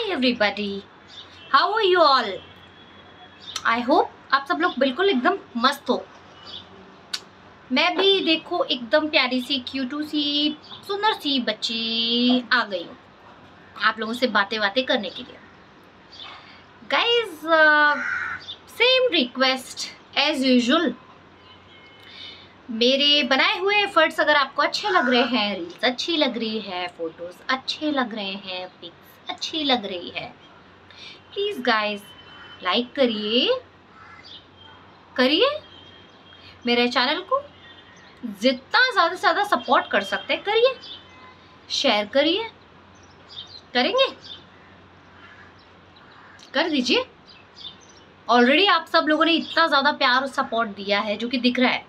everybody, how are you all? I hope आप सब लोग बिल्कुल एकदम मस्त हो। मैं भी देखो एकदम प्यारी सी क्यूटू सी सुंदर सी बच्ची आ गई हूँ आप लोगों से बातें करने के लिए। Guys same request as usual, मेरे बनाए हुए एफर्ट्स अगर आपको अच्छे लग रहे हैं, रील्स अच्छी लग रही है, फोटोज अच्छे लग रहे हैं, पिक्स अच्छी लग रही है, प्लीज गाइज लाइक करिए मेरे चैनल को, जितना ज़्यादा से ज़्यादा सपोर्ट कर सकते हैं करिए, शेयर करिए, करेंगे कर दीजिए। ऑलरेडी आप सब लोगों ने इतना ज़्यादा प्यार और सपोर्ट दिया है जो कि दिख रहा है,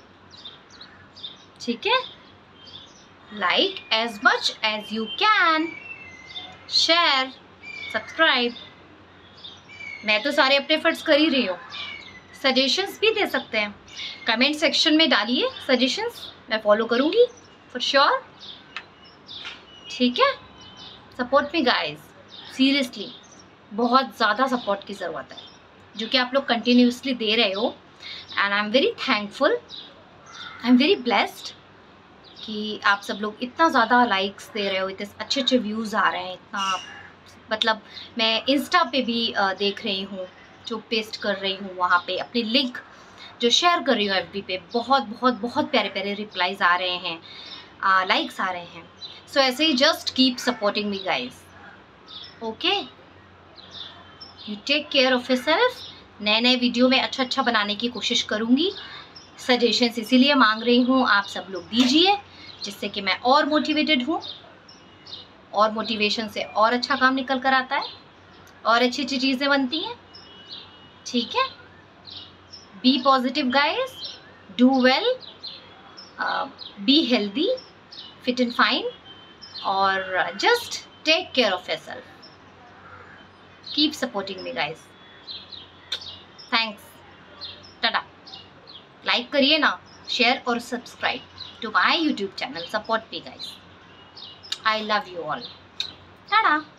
ठीक है। Like as much as you can, share, subscribe. मैं तो सारे अपने एफर्ट्स कर ही रही हूँ। सजेशंस भी दे सकते हैं, कमेंट सेक्शन में डालिए सजेशंस, मैं फॉलो करूँगी फॉर श्योर, ठीक है। सपोर्ट मी गाइस, सीरियसली बहुत ज़्यादा सपोर्ट की ज़रूरत है जो कि आप लोग कंटिन्यूसली दे रहे हो, and I am very thankful, I am very blessed कि आप सब लोग इतना ज़्यादा लाइक्स दे रहे हो, इतने अच्छे अच्छे व्यूज़ आ रहे हैं, इतना मतलब मैं इंस्टा पे भी देख रही हूँ, जो पेस्ट कर रही हूँ वहाँ पे अपनी लिंक जो शेयर कर रही हूँ एफबी पे, बहुत बहुत बहुत प्यारे प्यारे रिप्लाईज आ रहे हैं, लाइक्स आ रहे हैं। सो ऐसे ही just keep supporting me guys, okay. You take care of yourself. नए वीडियो में अच्छा बनाने की कोशिश करूँगी। सजेशंस इसीलिए मांग रही हूँ, आप सब लोग दीजिए जिससे कि मैं और मोटिवेटेड हूँ, और मोटिवेशन से और अच्छा काम निकल कर आता है और अच्छी अच्छी चीज़ें बनती हैं, ठीक है। Be positive guys, do well, be healthy, fit and fine, और just take care of yourself. Keep supporting me guys, thanks, tata. Like करिए ना, शेयर और subscribe to my YouTube channel, support me guys, I love you all, Tata.